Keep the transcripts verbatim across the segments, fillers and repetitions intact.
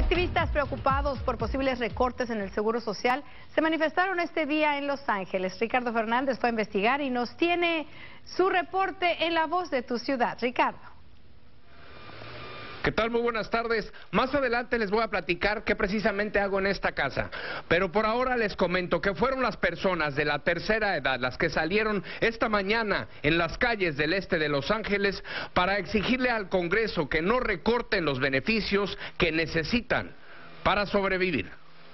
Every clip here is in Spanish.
Activistas preocupados por posibles recortes en el Seguro Social se manifestaron este día en Los Ángeles. Ricardo Fernández fue a investigar y nos tiene su reporte en La Voz de tu Ciudad. Ricardo. ¿Qué tal? Muy buenas tardes. Más adelante les voy a platicar qué precisamente hago en esta casa. Pero por ahora les comento que fueron las personas de la tercera edad las que salieron esta mañana en las calles del este de Los Ángeles para exigirle al Congreso que no recorten los beneficios que necesitan para sobrevivir.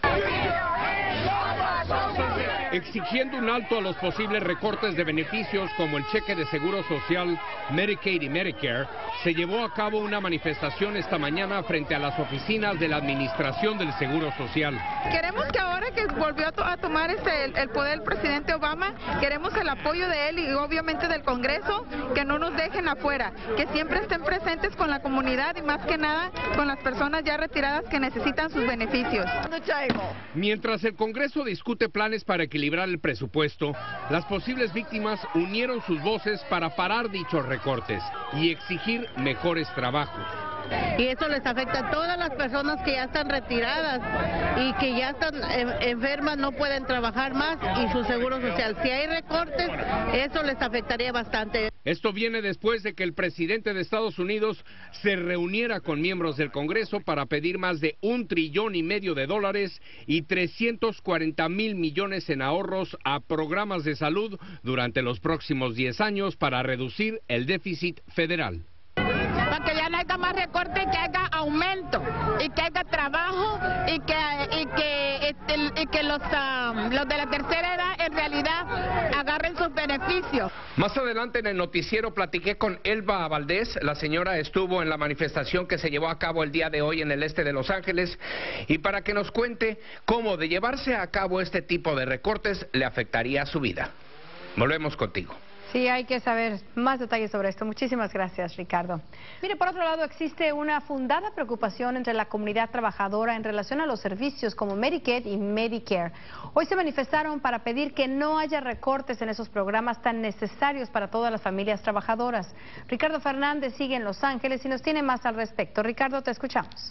Exigiendo un alto a los posibles recortes de beneficios como el cheque de seguro social, Medicaid y Medicare, se llevó a cabo una manifestación esta mañana frente a las oficinas de la Administración del Seguro Social. Queremos que ahora que volvió a, to a tomar este, el, el poder el presidente Obama, queremos el apoyo de él y obviamente del Congreso, que no nos dejen afuera, que siempre estén presentes con la comunidad y más que nada con las personas ya retiradas que necesitan sus beneficios. Mientras el Congreso discute planes para equilibrar el presupuesto, las posibles víctimas unieron sus voces para parar dichos recortes y exigir mejores trabajos. Y eso les afecta a todas las personas que ya están retiradas y que ya están enfermas, no pueden trabajar más, y su seguro social. Si hay recortes, eso les afectaría bastante. Esto viene después de que el presidente de Estados Unidos se reuniera con miembros del Congreso para pedir más de un trillón y medio de dólares y trescientos cuarenta mil millones en ahorros a programas de salud durante los próximos diez años para reducir el déficit federal. Para que ya no haya más recorte, que haya aumento y que haya trabajo y que y que este, y que los um, los de la tercera edad en realidad agarren sus beneficios. Más adelante en el noticiero platiqué con Elba Valdés. La señora estuvo en la manifestación que se llevó a cabo el día de hoy en el este de Los Ángeles, y para que nos cuente cómo de llevarse a cabo este tipo de recortes le afectaría a su vida. Volvemos contigo. Sí, hay que saber más detalles sobre esto. Muchísimas gracias, Ricardo. Mire, por otro lado, existe una fundada preocupación entre la comunidad trabajadora en relación a los servicios como Medicaid y Medicare. Hoy se manifestaron para pedir que no haya recortes en esos programas tan necesarios para todas las familias trabajadoras. Ricardo Fernández sigue en Los Ángeles y nos tiene más al respecto. Ricardo, te escuchamos.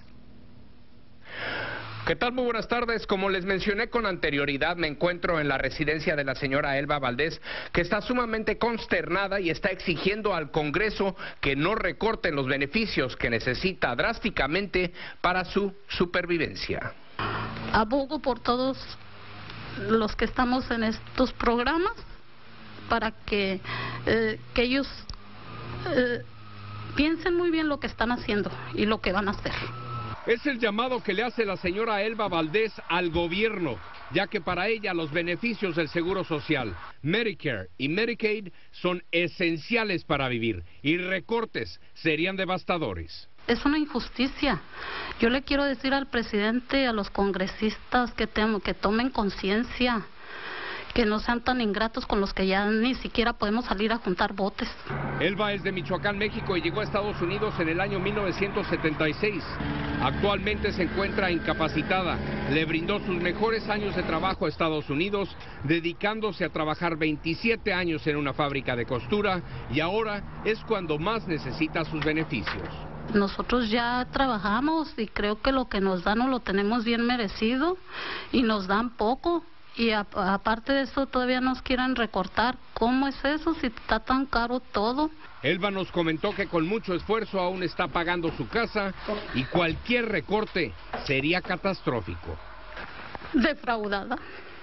¿Qué tal? Muy buenas tardes. Como les mencioné con anterioridad, me encuentro en la residencia de la señora Elba Valdés, que está sumamente consternada y está exigiendo al Congreso que no recorten los beneficios que necesita drásticamente para su supervivencia. Abogo por todos los que estamos en estos programas para que, eh, que ellos eh, piensen muy bien lo que están haciendo y lo que van a hacer. Es el llamado que le hace la señora Elba Valdés al gobierno, ya que para ella los beneficios del Seguro Social, Medicare y Medicaid son esenciales para vivir, y recortes serían devastadores. Es una injusticia. Yo le quiero decir al presidente, a los congresistas, que, temo, que tomen conciencia, que no sean tan ingratos con los que ya ni siquiera podemos salir a juntar botes. Elba es de Michoacán, México, y llegó a Estados Unidos en el año mil novecientos setenta y seis. Actualmente se encuentra incapacitada. Le brindó sus mejores años de trabajo a Estados Unidos, dedicándose a trabajar veintisiete años en una fábrica de costura, y ahora es cuando más necesita sus beneficios. Nosotros ya trabajamos y creo que lo que nos dan no lo tenemos bien merecido y nos dan poco. Y a, aparte de eso todavía nos quieren recortar. ¿Cómo es eso si está tan caro todo? Elba nos comentó que con mucho esfuerzo aún está pagando su casa y cualquier recorte sería catastrófico. Defraudada.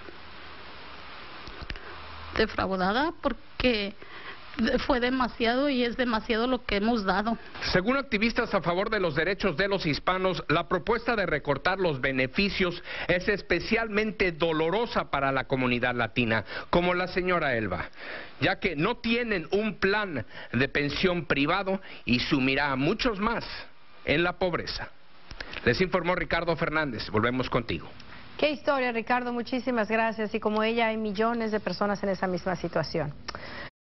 Defraudada porque fue demasiado y es demasiado lo que hemos dado. Según activistas a favor de los derechos de los hispanos, la propuesta de recortar los beneficios es especialmente dolorosa para la comunidad latina, como la señora Elba, ya que no tienen un plan de pensión privado y sumirá a muchos más en la pobreza. Les informó Ricardo Fernández. Volvemos contigo. Qué historia, Ricardo. Muchísimas gracias. Y como ella, hay millones de personas en esa misma situación.